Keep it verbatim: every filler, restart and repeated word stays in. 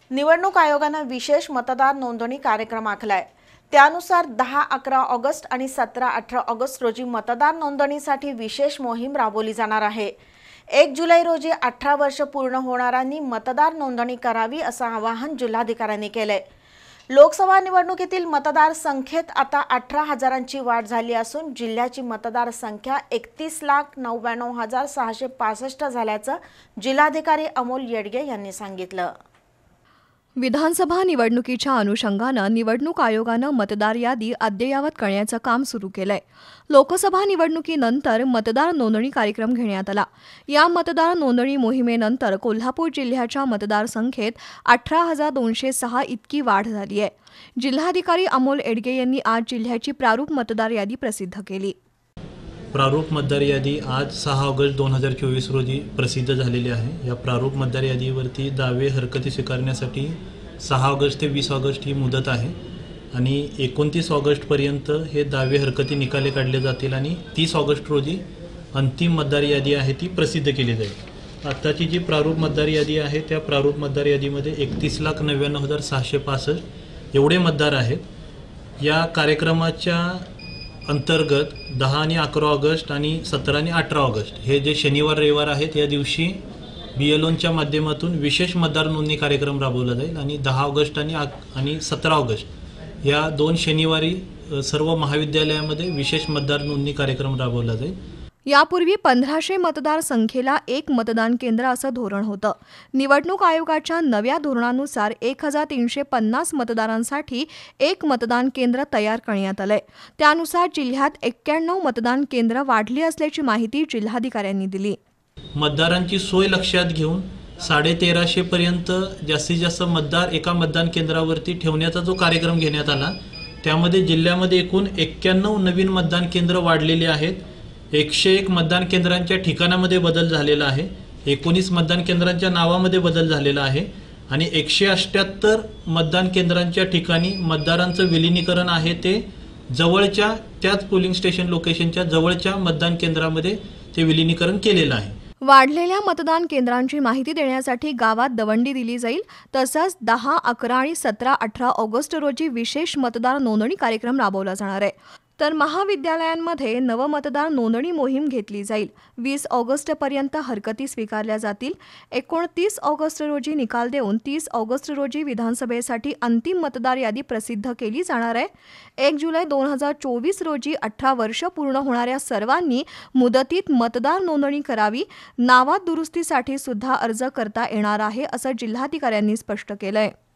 निवडणूक आयोगाने विशेष मतदार नोंदणी कार्यक्रम आखलाय। त्यानुसार दहा अकरा ऑगस्ट आणि सतरा अठरा ऑगस्ट रोजी मतदार नोंदणीसाठी विशेष मोहीम राबवली जाणार आहे। एक जुलै रोजी अठरा वर्ष पूर्ण होणाऱ्यांनी मतदार नोंदणी करावी असं आवाहन जिल्हाधिकाऱ्यांनी केलंय। लोकसभा निवडणुकीतील मतदार संख्येत आता अठरा हजारांची वाढ झाली असून जिल्ह्याची मतदार संख्या एकतीस लाख नव्याण्णव हजार सहाशे पासष्ट झाल्याचं जिल्हाधिकारी अमोल येडगे यांनी सांगितलं। विधानसभा निवडणुकीच्या अनुषंगानं निवडणूक आयोगानं मतदार यादी अद्ययावत करण्याचं काम सुरू केलंय। लोकसभा निवडणुकीनंतर मतदार नोंदणी कार्यक्रम घेण्यात आला। या मतदार नोंदणी मोहिमेनंतर कोल्हापूर जिल्ह्याच्या मतदारसंख्येत अठरा हजार दोनशे सहा इतकी वाढ झाली आहे। जिल्हाधिकारी अमोल येडगे यांनी आज जिल्ह्याची प्रारूप मतदार यादी प्रसिद्ध केली। प्रारूप मतदार यादी आज सहा ऑगस्ट दोन हजार चोवीस रोजी प्रसिद्ध झालेली आहे। या प्रारूप मतदार यादीवरती दावे हरकती स्वीकारण्यासाठी सहा ऑगस्ट ते वीस ऑगस्ट ही मुदत आहे आणि एकोणतीस ऑगस्टपर्यंत हे दावे हरकती निकाले काढले जातील आणि तीस ऑगस्ट रोजी अंतिम मतदार यादी आहे ती प्रसिद्ध केली जाईल। आत्ताची जी प्रारूप मतदार यादी आहे त्या प्रारूप मतदार यादीमध्ये एकतीस लाख नव्याण्णव हजार सहाशे पासष्ट एवढे मतदार आहेत। या कार्यक्रमाच्या अंतर्गत दहा आणि अकरा ऑगस्ट आणि सतरा आणि अठरा ऑगस्ट हे जे शनिवार रविवार आहेत या दिवशी बी एल ओनच्या माध्यमातून विशेष मतदार नोंदणी कार्यक्रम राबवला जाईल आणि दहा ऑगस्ट आणि आणि सतरा ऑगस्ट या दोन शनिवारी सर्व महाविद्यालयामध्ये विशेष मतदार नोंदणी कार्यक्रम राबवला जाईल। यापूर्वी पंधराशे मतदार संख्येला एक मतदान केंद्र असं धोरण होतं। निवडणूक आयोगाच्या नव्या धोरणानुसार एक हजार तीनशे पन्नास मतदारांसाठी एक मतदान केंद्र तयार करण्यात आलंय। त्यानुसार जिल्ह्यात एक्क्याण्णव मतदान केंद्र वाढली असल्याची माहिती जिल्हाधिकाऱ्यांनी दिली। मतदारांची सोय लक्षात घेऊन साडे तेराशे पर्यंत जास्तीत जास्त मतदार एका मतदान केंद्रावरती ठेवण्याचा जो कार्यक्रम घेण्यात आला त्यामध्ये जिल्ह्यामध्ये एकूण एक्क्याण्णव नवीन मतदान केंद्र वाढलेले आहेत। एकशे एक मतदान केंद्रांच्या ठिकाणामध्ये बदल झालेला आहे। एकोणीस मतदान केंद्रांच्या नावामध्ये बदल झालेला आहे आणि एकशे अठ्ठ्याहत्तर मतदान केंद्रांच्या ठिकाणी मतदारांचं विलीनीकरण आहे ते जवळच्या त्याच पोलिंग स्टेशन लोकेशनच्या जवळच्या मतदान केंद्रामध्ये ते विलीनीकरण केलेलं आहे। वाढलेल्या मतदान केंद्रांची माहिती देण्यासाठी गावात दवंडी दिली जाईल। तसंच दहा अकरा आणि सतरा अठरा ऑगस्ट रोजी विशेष मतदार नोंदणी कार्यक्रम राबवला जाणार आहे। तर महाविद्यालयांमध्ये नवमतदार नोंदणी मोहीम घेतली जाईल। वीस ऑगस्टपर्यंत हरकती स्वीकारल्या जातील। एकोणतीस ऑगस्ट रोजी निकाल देऊन तीस ऑगस्ट रोजी विधानसभेसाठी अंतिम मतदार यादी प्रसिद्ध केली जाणार आहे। एक जुलै दोन हजार चोवीस रोजी अठरा वर्ष पूर्ण होणाऱ्या सर्वांनी मुदतीत मतदार नोंदणी करावी। नावात दुरुस्तीसाठी सुद्धा अर्ज करता येणार आहे असं जिल्हाधिकाऱ्यांनी स्पष्ट केलंय।